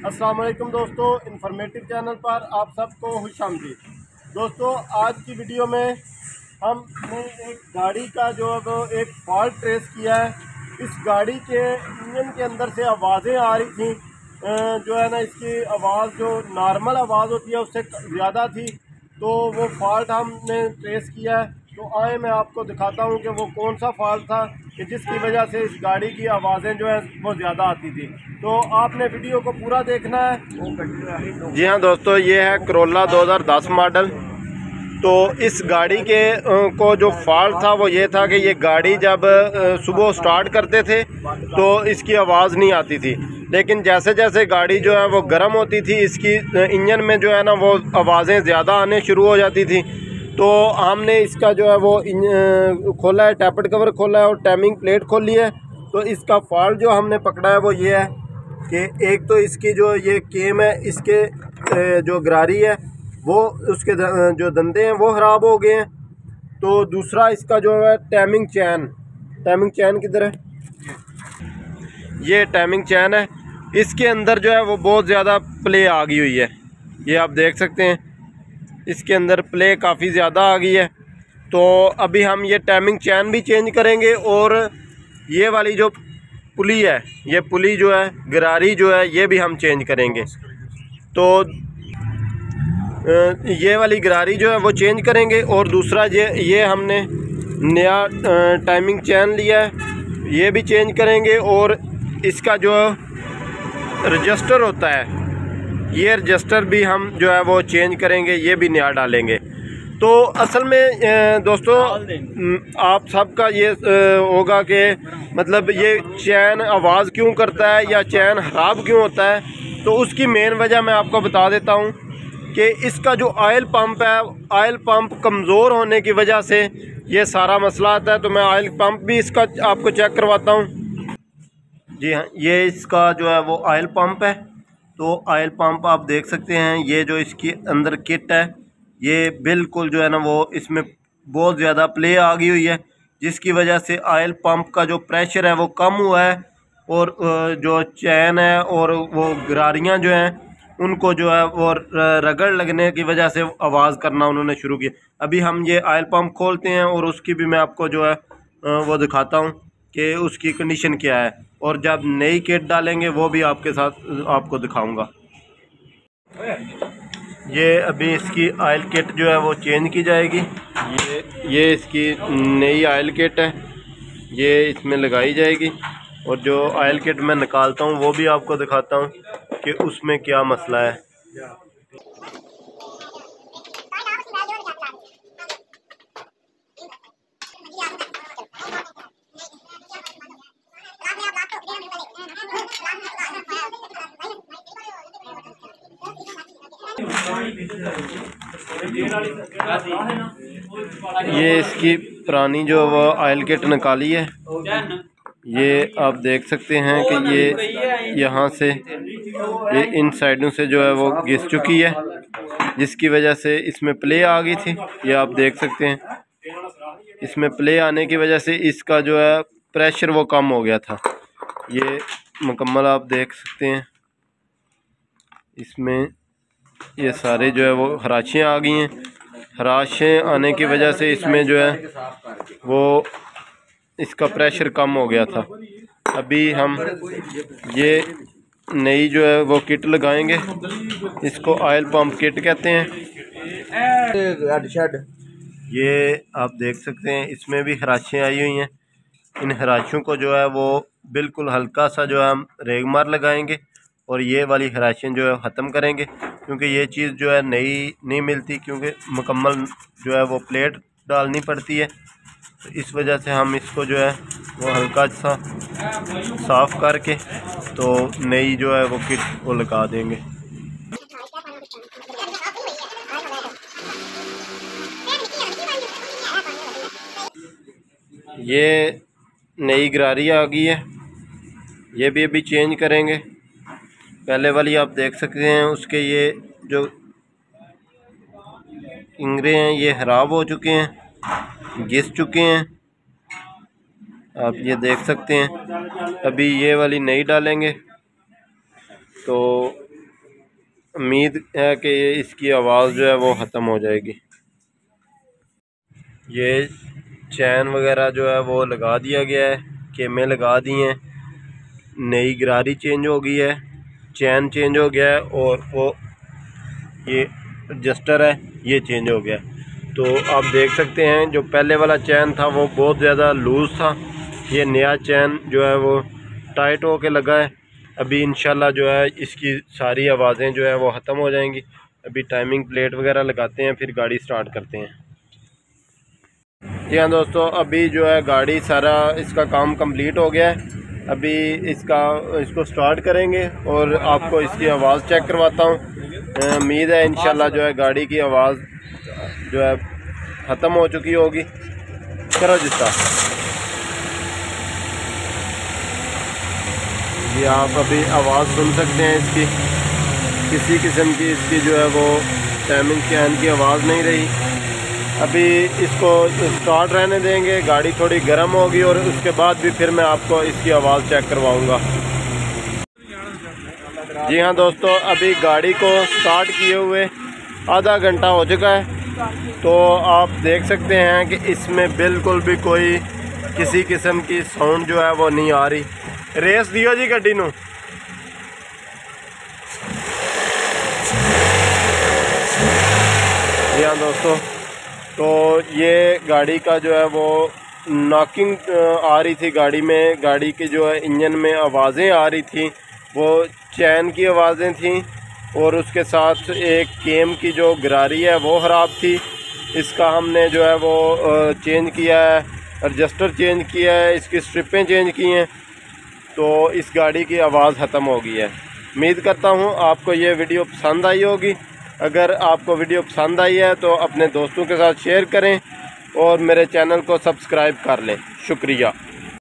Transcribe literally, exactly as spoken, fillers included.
अस्सलाम वालेकुम दोस्तों, इन्फॉर्मेटिव चैनल पर आप सबको खुशामदीद। दोस्तों, आज की वीडियो में हमने एक गाड़ी का जो है एक फॉल्ट ट्रेस किया है। इस गाड़ी के इंजन के अंदर से आवाज़ें आ रही थी, जो है ना इसकी आवाज़ जो नॉर्मल आवाज़ होती है उससे ज़्यादा थी, तो वो फॉल्ट हमने ट्रेस किया है। तो आए मैं आपको दिखाता हूँ कि वो कौन सा फॉल्ट था कि जिसकी वजह से इस गाड़ी की आवाज़ें जो है वो ज़्यादा आती थी। तो आपने वीडियो को पूरा देखना है। जी हाँ दोस्तों, ये है करोला दो हज़ार दस मॉडल। तो इस गाड़ी के को जो फॉल्ट था वो ये था कि ये गाड़ी जब सुबह स्टार्ट करते थे तो इसकी आवाज़ नहीं आती थी, लेकिन जैसे जैसे गाड़ी जो है वो गर्म होती थी इसकी इंजन में जो है ना वो आवाज़ें ज़्यादा आने शुरू हो जाती थी। तो हमने इसका जो है वो खोला है, टैपेट कवर खोला है और टाइमिंग प्लेट खोली है। तो इसका फॉल्ट जो हमने पकड़ा है वो ये है कि एक तो इसकी जो ये केम है, इसके जो गरारी है वो उसके जो दंदे हैं वो ख़राब हो गए हैं। तो दूसरा इसका जो है टाइमिंग चैन, टाइमिंग चैन किधर है, ये टाइमिंग चैन है, इसके अंदर जो है वो बहुत ज़्यादा प्ले आ गई हुई है। ये आप देख सकते हैं, इसके अंदर प्ले काफ़ी ज़्यादा आ गई है। तो अभी हम ये टाइमिंग चैन भी चेंज करेंगे और ये वाली जो पुली है, ये पुली जो है गरारी जो है ये भी हम चेंज करेंगे। तो ये वाली गरारी जो है वो चेंज करेंगे और दूसरा ये ये हमने नया टाइमिंग चैन लिया है, ये भी चेंज करेंगे। और इसका जो रजिस्टर होता है, ये रजिस्टर भी हम जो है वो चेंज करेंगे, ये भी नया डालेंगे। तो असल में दोस्तों आप सबका ये होगा कि मतलब ये चैन आवाज़ क्यों करता है या चैन ख़राब क्यों होता है, तो उसकी मेन वजह मैं आपको बता देता हूँ कि इसका जो ऑयल पंप है, ऑयल पंप कमज़ोर होने की वजह से ये सारा मसला आता है। तो मैं ऑयल पंप भी इसका आपको चेक करवाता हूँ। जी हाँ, ये इसका जो है वो ऑयल पंप है। तो ऑयल पंप आप देख सकते हैं, ये जो इसकी अंदर किट है ये बिल्कुल जो है ना वो इसमें बहुत ज़्यादा प्ले आ गई हुई है, जिसकी वजह से ऑयल पंप का जो प्रेशर है वो कम हुआ है और जो चैन है और वो गरारियाँ जो हैं उनको जो है वो रगड़ लगने की वजह से आवाज़ करना उन्होंने शुरू किया। अभी हम ये ऑयल पंप खोलते हैं और उसकी भी मैं आपको जो है वो दिखाता हूँ कि उसकी कंडीशन क्या है, और जब नई किट डालेंगे वो भी आपके साथ आपको दिखाऊंगा। ये अभी इसकी ऑयल किट जो है वो चेंज की जाएगी। ये ये इसकी नई ऑयल किट है, ये इसमें लगाई जाएगी और जो ऑयल किट मैं निकालता हूँ वो भी आपको दिखाता हूँ कि उसमें क्या मसला है। ये इसकी पुरानी जो वो ऑयल किट निकाली है, ये आप देख सकते हैं कि ये यहाँ से ये इन साइडों से जो है वो घिस चुकी है, जिसकी वजह से इसमें प्ले आ गई थी। ये आप देख सकते हैं, इसमें प्ले आने की वजह से इसका जो है प्रेशर वो कम हो गया था। ये मुकम्मल आप देख सकते हैं, इसमें ये सारे जो है वो खराशियाँ आ गई हैं। खराशें आने की वजह से इसमें जो है वो इसका प्रेशर कम हो गया था। अभी हम ये नई जो है वो किट लगाएंगे, इसको ऑयल पंप किट कहते हैं। ये आप देख सकते हैं, इसमें भी खराशियाँ आई हुई हैं। इन खराशियों को जो है वो बिल्कुल हल्का सा जो है हम रेगमार लगाएंगे और ये वाली खराशियाँ जो है ख़त्म करेंगे, क्योंकि ये चीज़ जो है नई नहीं मिलती, क्योंकि मुकम्मल जो है वो प्लेट डालनी पड़ती है। तो इस वजह से हम इसको जो है वो हल्का सा साफ़ करके तो नई जो है वो किट वो लगा देंगे। ये नई गरारी आ गई है, ये भी अभी चेंज करेंगे। पहले वाली आप देख सकते हैं, उसके ये जो इंगरे हैं ये ख़राब हो चुके हैं, घिस चुके हैं, आप ये देख सकते हैं। अभी ये वाली नई डालेंगे तो उम्मीद है कि इसकी आवाज़ जो है वो ख़त्म हो जाएगी। ये चैन वगैरह जो है वो लगा दिया गया है, केमें लगा दी हैं, नई गरारी चेंज हो गई है, चैन चेंज हो गया है और वो ये एडजस्टर है ये चेंज हो गया है। तो आप देख सकते हैं जो पहले वाला चैन था वो बहुत ज़्यादा लूज़ था, ये नया चैन जो है वो टाइट होके लगा है। अभी इंशाल्लाह जो है इसकी सारी आवाज़ें जो है वो ख़त्म हो जाएंगी। अभी टाइमिंग प्लेट वगैरह लगाते हैं, फिर गाड़ी स्टार्ट करते हैं। जी हाँ दोस्तों, अभी जो है गाड़ी सारा इसका काम कंप्लीट हो गया है। अभी इसका इसको स्टार्ट करेंगे और आपको इसकी आवाज़ चेक करवाता हूँ। उम्मीद है इंशाल्लाह जो है गाड़ी की आवाज़ जो है ख़त्म हो चुकी होगी। करो जिसका ये आप अभी आवाज़ सुन सकते हैं इसकी, किसी किस्म की इसकी जो है वो टाइमिंग चैन की आवाज़ नहीं रही। अभी इसको स्टार्ट रहने देंगे, गाड़ी थोड़ी गर्म होगी और उसके बाद भी फिर मैं आपको इसकी आवाज़ चेक करवाऊंगा। जी हाँ दोस्तों, अभी गाड़ी को स्टार्ट किए हुए आधा घंटा हो चुका है। तो आप देख सकते हैं कि इसमें बिल्कुल भी कोई किसी किस्म की साउंड जो है वो नहीं आ रही। रेस दियो जी गड्डी नू। जी हाँ दोस्तों, तो ये गाड़ी का जो है वो नॉकिंग आ रही थी गाड़ी में, गाड़ी की जो है इंजन में आवाज़ें आ रही थी वो चैन की आवाज़ें थी और उसके साथ एक केम की जो गरारी है वो ख़राब थी। इसका हमने जो है वो चेंज किया है, एडजस्टर चेंज किया है, इसकी स्ट्रिपें चेंज की हैं। तो इस गाड़ी की आवाज़ ख़त्म हो गई है। उम्मीद करता हूँ आपको ये वीडियो पसंद आई होगी। अगर आपको वीडियो पसंद आई है तो अपने दोस्तों के साथ शेयर करें और मेरे चैनल को सब्सक्राइब कर लें। शुक्रिया।